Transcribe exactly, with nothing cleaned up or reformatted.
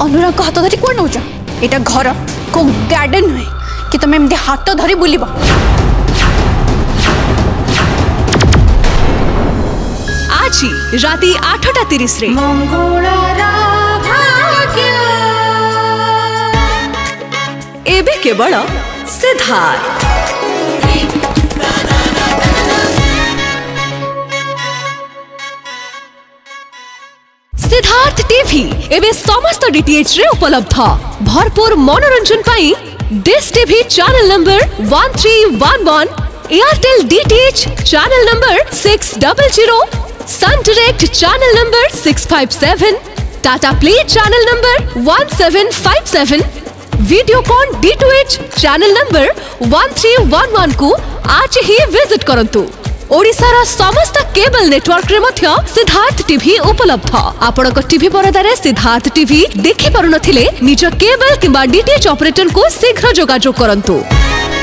अनुराग को हाथ धरी कौन नौच एटा घर को गार्डन नुहे कि तुम एमती हाथ धरी बुलब। आज राति आठटा तीस रे एबे केवल सिद्धार्थ। सिद्धार्थ टीवी एबे समस्त डीटीएच रे उपलब्ध। भरपूर मनोरंजन पाई dish TV channel number one three one one, Airtel DTH channel number six double zero, Sun Direct channel number six five seven, Tata Play channel number one seven five seven, Videocon D two H channel number one three one one को आज ही visit करंतु। ओडिशार समस्त cable network रे मध्य Siddharth TV उपलब्ध। आपनक TV परदारे Siddharth TV देखि पारुनथिले निज केबल किंबा डीटीएच ऑपरेटर को शीघ्र जोगाजोग करंतु।